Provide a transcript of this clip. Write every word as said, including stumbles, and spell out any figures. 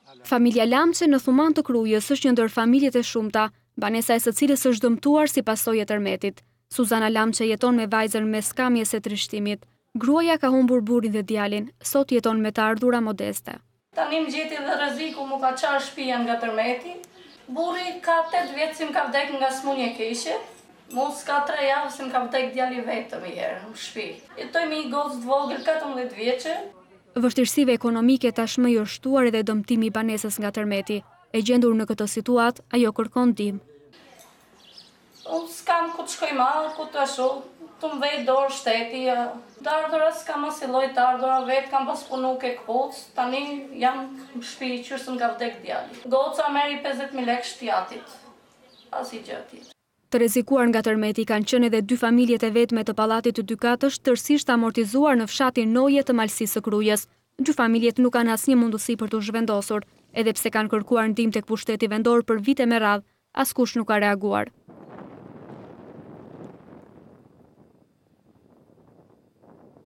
Familja Lamçe në Thuman të Krujës është një ndër familjet e shumta, banesa e së cilës është dëmtuar si pasojë e tërmetit. Suzana Lamçe jeton me vajzën me skamje së trishtimit. Gruaja ka humbur burrin dhe djalin, sot jeton me të ardhura modeste. Tani më gjeti dhe rreziku mu ka qarë shtëpia nga tërmeti. Burri ka tetë vjetë si më ka vdek nga smunje keqe. Mu s'ka tre javë si më ka vdek djali vetëm i herë në shtëpi. Jetoj me një gocë të vogël katërmbëdhjetë vjeçe. Vështirësive ekonomike tashmë i është shtuar edhe dëmtimi i banesës nga tërmeti. E gjendur në këtë situatë, ajo kërkon ndihmë. Unë s'kam ku të shkoj malë, ku të ashull, të më vej dorë shteti. Të ardhura s'kam asiloj të ardhura vetë, kam pas punu ke këpuc, tani jam në shtëpi qërës nga vdek djali. Goca meri pesëdhjetë mijë lekë shtjatit, as i gjatit. Të rrezikuar nga tërmeti kanë qenë edhe dy familjet e vetme të pallatit të Dykatës, tërësisht amortizuar në fshatin Noje të Malësisë së Krujës. Dy familjet nuk kanë asnjë mundësi për të zhvendosur, edhe pse kanë kërkuar ndihmë tek pushteti vendor për vite me radhë, askush nuk ka reaguar.